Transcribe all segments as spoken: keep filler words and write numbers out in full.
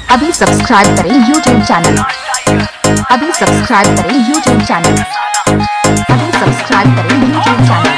अभी सब्सक्राइब करें YouTube channel. अभी सब्सक्राइब करें यूट्यूब चैनल। अभी सब्सक्राइब करें YouTube channel.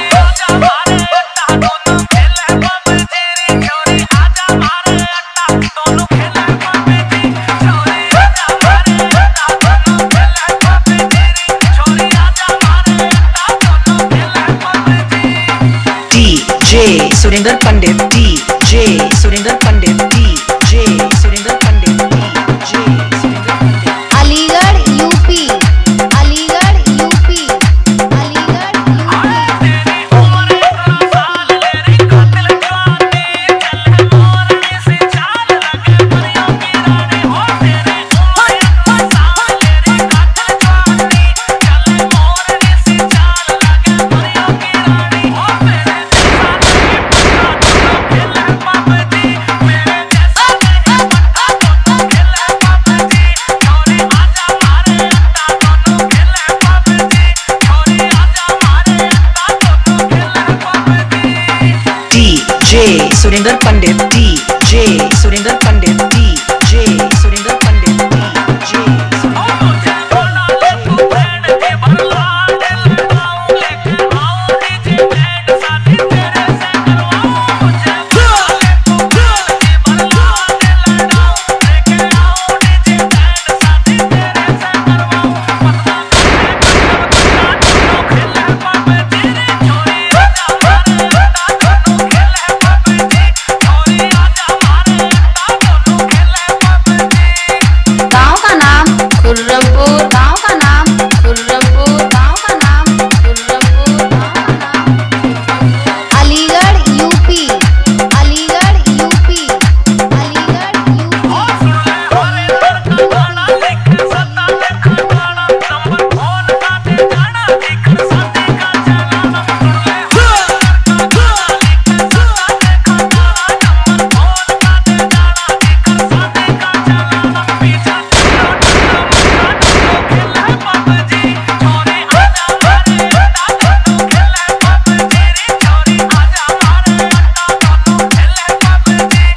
DJ Surendra Pandit, DJ Surendra Pandit, DJ Surendra Pandit, DJ Surendra Pandit. Aligarh UP, Aligarh UP, Aligarh DJ Surendra Pandit, DJ Surendra Pandit, DJ Surendra Pandit, DJ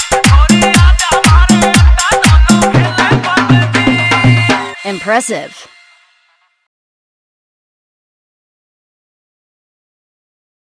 impressive.